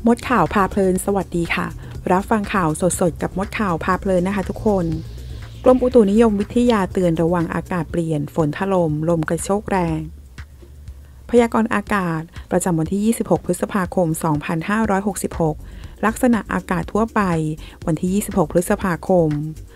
มดข่าวพาเพลินสวัสดีค่ะรับฟังข่าวสดๆกับมดข่าวพาเพลินนะคะทุกคนกรมอุตุนิยมวิทยาเตือนระวังอากาศเปลี่ยนฝนถล่มลมกระโชกแรงพยากรณ์อากาศประจำวันที่ 26 พฤษภาคม 2566 ลักษณะอากาศทั่วไปวันที่ 26 พฤษภาคม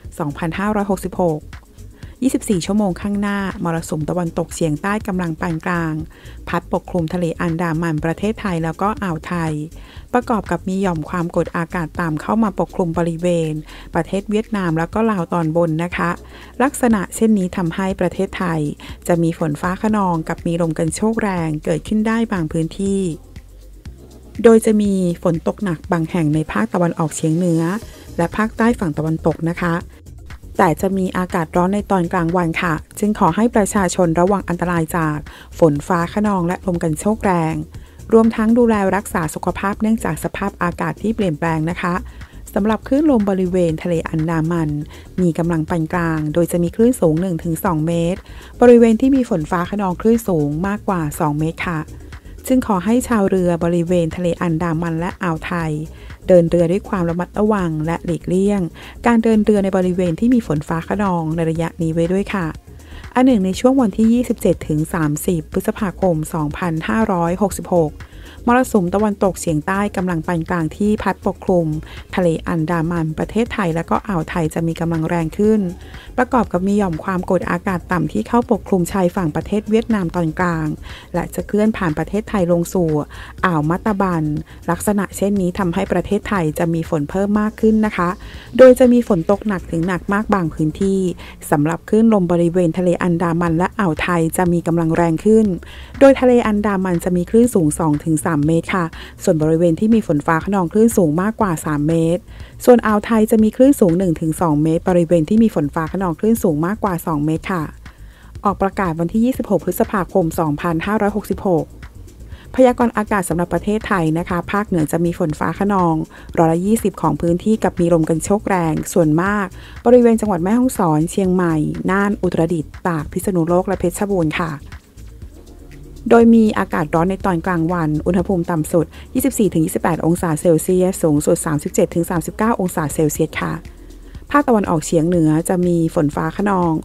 2566 24 ชั่วโมงข้างหน้ามรสุมตะวันตกเฉียงใต้กำลังปานกลางพัดปกคลุมทะเลอันดามันประเทศไทยแล้วก็อ่าวไทยประกอบกับมีหย่อมความกดอากาศต่ำเข้ามาปกคลุมบริเวณประเทศเวียดนามแล้วก็ลาวตอนบนนะคะลักษณะเช่นนี้ทำให้ประเทศไทยจะมีฝนฟ้าคะนองกับมีลมกันโชกแรงเกิดขึ้นได้บางพื้นที่โดยจะมีฝนตกหนักบางแห่งในภาคตะวันออกเฉียงเหนือและภาคใต้ฝั่งตะวันตกนะคะแต่จะมีอากาศร้อนในตอนกลางวันค่ะจึงขอให้ประชาชนระวังอันตรายจากฝนฟ้าคะนองและลมกันโชกแรงรวมทั้งดูแลรักษาสุขภาพเนื่องจากสภาพอากาศที่เปลี่ยนแปลงนะคะสำหรับคลื่นลมบริเวณทะเลอันดามันมีกำลังปานกลางโดยจะมีคลื่นสูง 1-2 เมตรบริเวณที่มีฝนฟ้าคะนองคลื่นสูงมากกว่า 2 เมตรค่ะจึงขอให้ชาวเรือบริเวณทะเลอันดามันและอ่าวไทยเดินเรือด้วยความระมัดระวังและหลีกเลี่ยงการเดินเรือในบริเวณที่มีฝนฟ้าคะนองในระยะนี้ไว้ด้วยค่ะอันหนึ่งในช่วงวันที่ 27-30 พฤษภาคม 2566 มรสุมตะวันตกเฉียงใต้กำลังปานกลางที่พัดปกคลุมทะเลอันดามันประเทศไทยและก็อ่าวไทยจะมีกำลังแรงขึ้นประกอบกับมีหย่อมความกดอากาศต่ำที่เข้าปกคลุมชายฝั่งประเทศเวียดนามตอนกลางและจะเคลื่อนผ่านประเทศไทยลงสู่อ่าวมัตตบันลักษณะเช่นนี้ทำให้ประเทศไทยจะมีฝนเพิ่มมากขึ้นนะคะโดยจะมีฝนตกหนักถึงหนักมากบางพื้นที่สำหรับคลื่นลมบริเวณทะเลอันดามันและอ่าวไทยจะมีกำลังแรงขึ้นโดยทะเลอันดามันจะมีคลื่นสูง 2-3 เมตรค่ะส่วนบริเวณที่มีฝนฟ้าคะนองคลื่นสูงมากกว่า 3 เมตรส่วนอ่าวไทยจะมีคลื่นสูง 1-2 เมตรบริเวณที่มีฝนฟ้าคะนองคลื่นสูงมากกว่า 2 เมตรค่ะออกประกาศวันที่ 26 พฤษภาคม 2566 พยากรณ์อากาศสำหรับประเทศไทยนะคะภาคเหนือจะมีฝนฟ้าคะนอง120ของพื้นที่กับมีลมกันโชกแรงส่วนมากบริเวณจังหวัดแม่ฮ่องสอนเชียงใหม่น่านอุตรดิตถ์ตากพิษณุโลกและเพชรบูรณ์ค่ะโดยมีอากาศร้อนในตอนกลางวันอุณหภูมิต่ำสุด 24-28 องศาเซลเซียสสูงสุด 37-39 องศาเซลเซียสค่ะภาคตะวันออกเฉียงเหนือจะมีฝนฟ้าคะนอง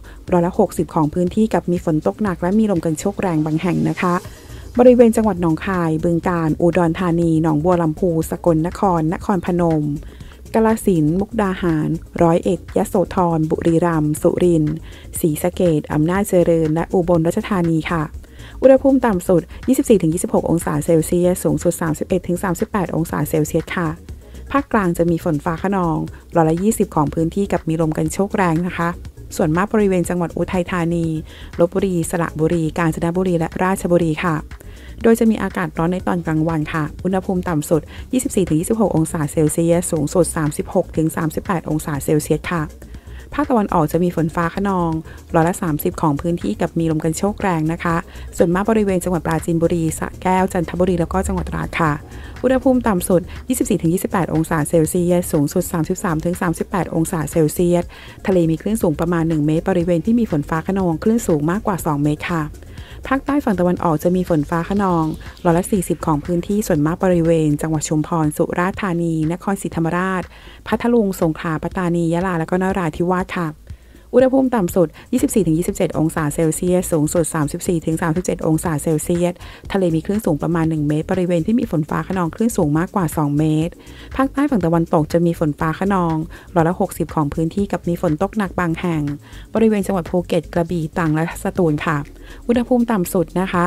60ของพื้นที่กับมีฝนตกหนักและมีลมกันโชกแรงบางแห่งนะคะบริเวณจังหวัดหนองคายบึงกาฬอุดรธานีหนองบัวลำพูสกลนครนครพนมกาฬสินธุ์มุกดาหาร101ยโสธรบุรีรัมย์สุรินทร์ศรีสะเกษอำนาจเจริญและอุบลราชธานีค่ะอุณหภูมิต่ำสุด 24-26 องศาเซลเซียสสูงสุด 31-38 องศาเซลเซียสค่ะภาคกลางจะมีฝนฟ้าคะนอง20ของพื้นที่กับมีลมกันโชกแรงนะคะส่วนมากบริเวณจังหวัดอุทัยธานีลพบุรีสระบุรีกาญจนบุรีและราชบุรีค่ะโดยจะมีอากาศร้อนในตอนกลางวันค่ะอุณหภูมิต่ำสุด 24-26 องศาเซลเซียสสูงสุด 36-38 องศาเซลเซียสค่ะภาคตะวันออกจะมีฝนฟ้าคะนอง30ของพื้นที่กับมีลมกันโชกแรงนะคะส่วนมากบริเวณจังหวัดปราจีนบุรีสระแก้วจันทบุรีแล้วก็จังหวัดตราดค่ะอุณหภูมิต่ำสุด 24-28 องศาเซลเซียสสูงสุด 33-38 องศาเซลเซียสทะเลมีคลื่นสูงประมาณ 1 เมตรบริเวณที่มีฝนฟ้าคะนองคลื่นสูงมากกว่า 2 เมตรค่ะภาคใต้ฝั่งตะวันออกจะมีฝนฟ้าคะนอง40ของพื้นที่ส่วนมากบริเวณจังหวัดชุมพรสุราษฎร์ธานีนครศรีธรรมราชพัทลุงสงขลาปัตตานียะลาและก็นราธิวาสค่ะอุณหภูมิต่ำสุด 24-27 องศาเซลเซียสสูงสุด 34-37 องศาเซลเซียสทะเลมีคลื่นสูงประมาณ 1 เมตรบริเวณที่มีฝนฟ้าคะนองคลื่นสูงมากกว่า 2 เมตรภาคใต้ฝั่งตะวันตกจะมีฝนฟ้าคะนอง60ของพื้นที่กับมีฝนตกหนักบางแห่งบริเวณจังหวัดภูเก็ตกระบี่ตรังและสตูลค่ะอุณหภูมิต่ำสุดนะคะ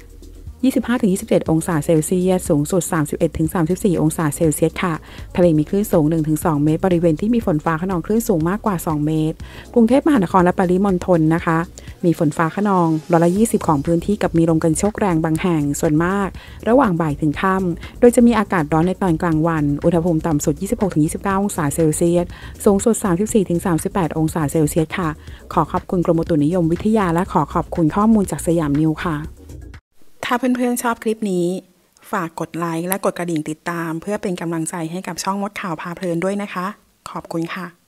25-27 องศาเซลเซียสสูงสุด 31-34 องศาเซลเซียสค่ะทะเลมีคลื่นสูง 1-2 เมตรบริเวณที่มีฝนฟ้าคะนองคลื่นสูงมากกว่า 2 เมตรกรุงเทพมหานครและปริมณฑลนะคะมีฝนฟ้าคะนอง20ของพื้นที่กับมีลมกันโชกแรงบางแห่งส่วนมากระหว่างบ่ายถึงค่ำโดยจะมีอากาศร้อนในตอนกลางวันอุณหภูมิต่ำสุด 26-29 องศาเซลเซียสสูงสุด 34-38 องศาเซลเซียสค่ะขอขอบคุณกรมอุตุนิยมวิทยาและขอขอบคุณข้อมูลจากสยามนิวค่ะถ้าเพื่อนๆชอบคลิปนี้ฝากกดไลค์และกดกระดิ่งติดตามเพื่อเป็นกำลังใจให้กับช่องมดข่าวพาเพลินด้วยนะคะขอบคุณค่ะ